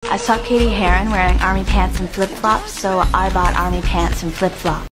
I saw Katie Heron wearing army pants and flip-flops, so I bought army pants and flip-flops.